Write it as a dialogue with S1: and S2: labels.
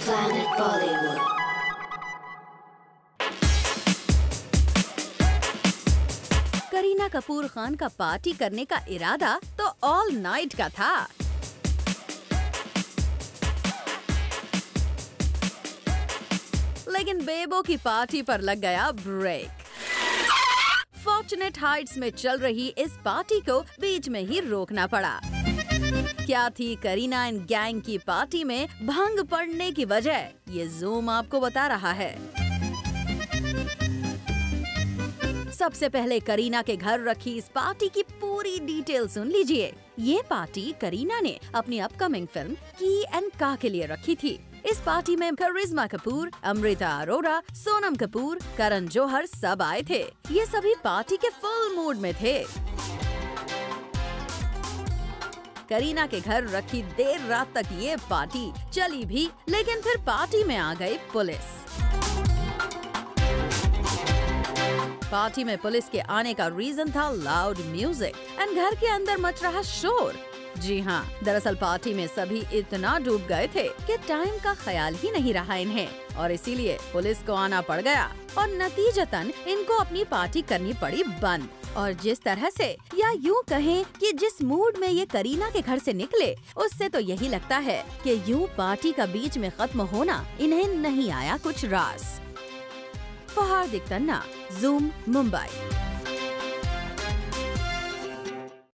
S1: Planet Bollywood.
S2: Kareena Kapoor Khan का party करने का इरादा तो ऑल नाइट का था। लेकिन बेबो की पार्टी पर लग गया ब्रेक। फॉर्चुनेट हाइट्स में चल रही इस पार्टी को बीच में ही रोकना पड़ा। क्या थी करीना एंड गैंग की पार्टी में भंग पड़ने की वजह, ये ज़ूम आपको बता रहा है। सबसे पहले करीना के घर रखी इस पार्टी की पूरी डिटेल सुन लीजिए। ये पार्टी करीना ने अपनी अपकमिंग फिल्म की एंड का के लिए रखी थी। इस पार्टी में करिश्मा कपूर, अमृता अरोड़ा, सोनम कपूर, करण जौहर सब आए थे। ये सभी पार्टी के फुल मूड में थे। करीना के घर रखी देर रात तक ये पार्टी चली भी, लेकिन फिर पार्टी में आ गई पुलिस। पार्टी में पुलिस के आने का रीजन था लाउड म्यूजिक एंड घर के अंदर मच रहा शोर। जी हाँ, दरअसल पार्टी में सभी इतना डूब गए थे कि टाइम का ख्याल ही नहीं रहा इन्हें और इसीलिए पुलिस को आना पड़ गया और नतीजतन इनको अपनी पार्टी करनी पड़ी बंद। और जिस तरह से या यूँ कहें कि जिस मूड में ये करीना के घर से निकले, उससे तो यही लगता है कि यूँ पार्टी का बीच में खत्म होना इन्हें नहीं आया कुछ रास। फहाद इख्तन्ना, ज़ूम, मुंबई।